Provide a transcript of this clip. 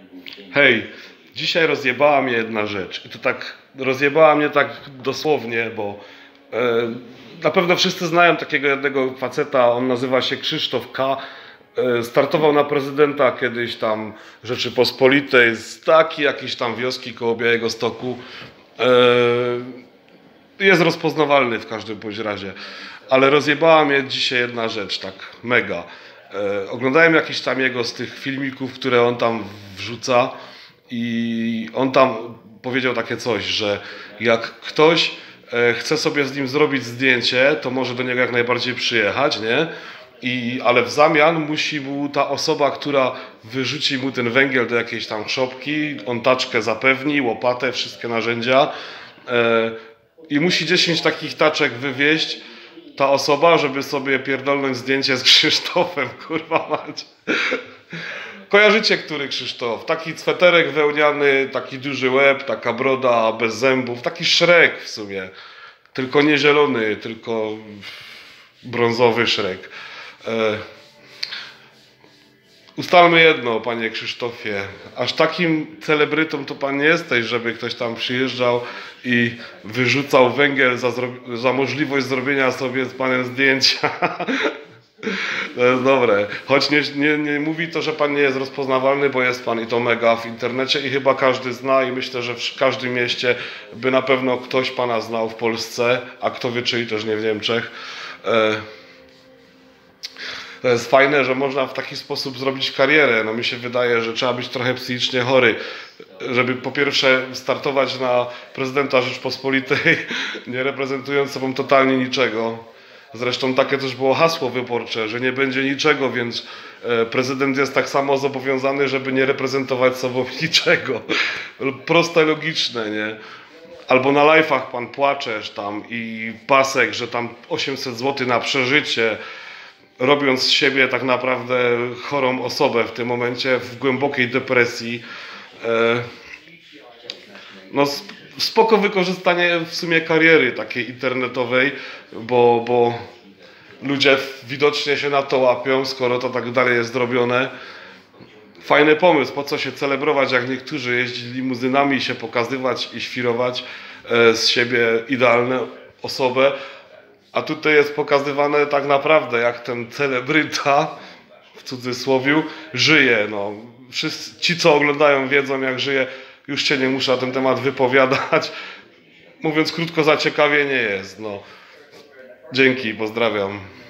Hej, dzisiaj rozjebała mnie jedna rzecz. I to tak, rozjebała mnie tak dosłownie, bo na pewno wszyscy znają takiego jednego faceta, on nazywa się Krzysztof K. Startował na prezydenta kiedyś tam Rzeczypospolitej z takiej jakiejś tam wioski koło Białegostoku. Jest rozpoznawalny w każdym bądź razie. Ale rozjebała mnie dzisiaj jedna rzecz, tak mega. Oglądałem jakiś tam jego z tych filmików, które on tam wrzuca i on tam powiedział takie coś, że jak ktoś chce sobie z nim zrobić zdjęcie, to może do niego jak najbardziej przyjechać, nie? Ale w zamian musi mu ta osoba, która wyrzuci mu ten węgiel do jakiejś tam szopki, on taczkę zapewni, łopatę, wszystkie narzędzia i musi 10 takich taczek wywieźć ta osoba, żeby sobie pierdolnąć zdjęcie z Krzysztofem, kurwa mać. Kojarzycie, który Krzysztof? Taki sweterek wełniany, taki duży łeb, taka broda bez zębów, taki Shrek w sumie. Tylko nie zielony, tylko brązowy Shrek. Ustalmy jedno, panie Krzysztofie, aż takim celebrytą to pan nie jesteś, żeby ktoś tam przyjeżdżał i wyrzucał węgiel za możliwość zrobienia sobie z panem zdjęcia. To jest dobre. Choć nie mówi to, że pan nie jest rozpoznawalny, bo jest pan i to mega w internecie i chyba każdy zna i myślę, że w każdym mieście by na pewno ktoś pana znał w Polsce, a kto wie, czyli też nie w Niemczech. To jest fajne, że można w taki sposób zrobić karierę. No mi się wydaje, że trzeba być trochę psychicznie chory, żeby po pierwsze startować na prezydenta Rzeczpospolitej, nie reprezentując sobą totalnie niczego. Zresztą takie też było hasło wyborcze, że nie będzie niczego, więc prezydent jest tak samo zobowiązany, żeby nie reprezentować sobą niczego. Proste, logiczne, nie? Albo na live'ach pan płaczesz tam i pasek, że tam 800 zł na przeżycie, robiąc z siebie tak naprawdę chorą osobę w tym momencie, w głębokiej depresji. No spoko wykorzystanie w sumie kariery takiej internetowej, bo ludzie widocznie się na to łapią, skoro to tak dalej jest zrobione. Fajny pomysł, po co się celebrować, jak niektórzy jeździć limuzynami, się pokazywać i świrować z siebie idealną osobę. A tutaj jest pokazywane tak naprawdę, jak ten celebryta, w cudzysłowiu, żyje. No, wszyscy ci, co oglądają, wiedzą, jak żyje. Już się nie muszę na ten temat wypowiadać. Mówiąc krótko, zaciekawienie jest. No. Dzięki, pozdrawiam.